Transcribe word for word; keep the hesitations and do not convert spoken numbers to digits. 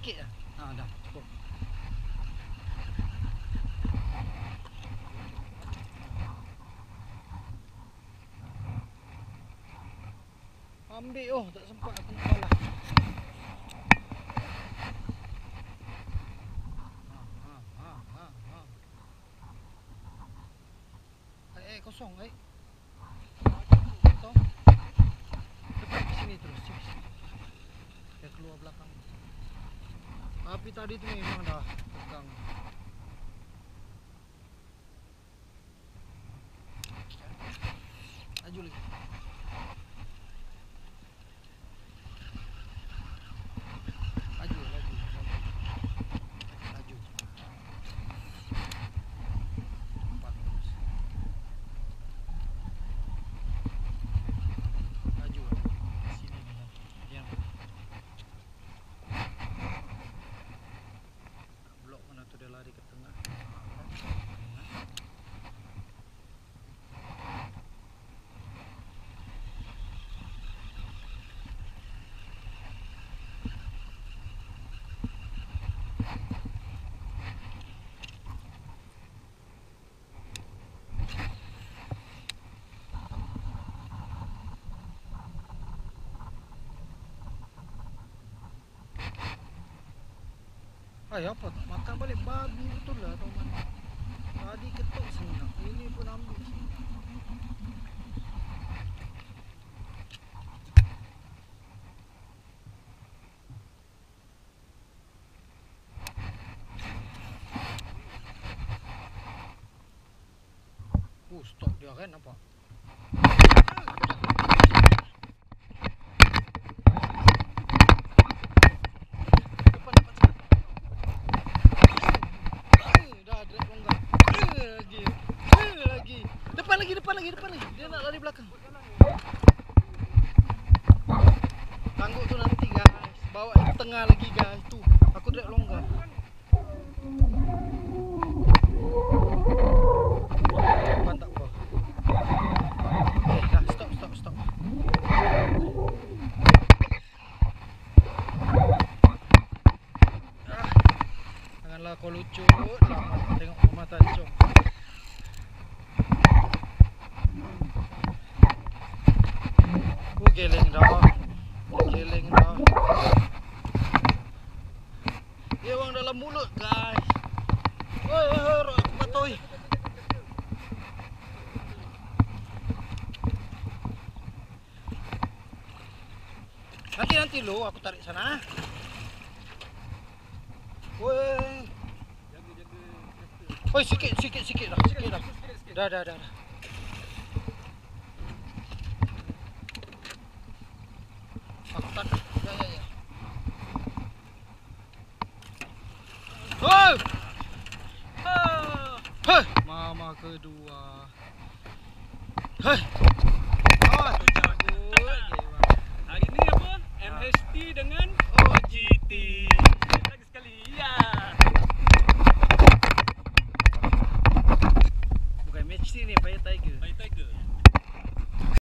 sikit dah. Ha dah. Cukup. Ambil oh, tak sempat aku nak balas. Ha ha ha ha. Eh kosong eh. Betul. Depan sini terus, sini. Dia keluar belakang. Tapi tadi tu memang dah pegang. Laju lagi. Laju, laju, laju. Laju. Empat terus. Laju. Sini ni lah. Diam. Blok mana tu dia lari ke tengah. Ay, apa tak makan balik babi betul lah atau mana? Tadi ketuk senang, ini pun ambil senang. Oh, stop dia kan nampak? Depan lagi, depan lagi, depan lagi. Dia nak lari belakang. Tangguh tu nanti guys. Bawa di tengah lagi guys. Tu, aku drag longgar. Depan tak apa. Eh, dah stop, stop, stop. Ah, janganlah kau lucut. Lama tengok Mama Tanjung. Geleng dah, geleng dah. Dia orang dalam mulut guys. Oi, oi, oi, aku patoi. Nanti nanti lo, aku tarik sana. Woi, jaga jaga. Oi, sikit sikit sikit dah, sikit dah. Dah dah dah. Aku tak. Ya ya ya. Oh! Hei, mama kedua. Hei.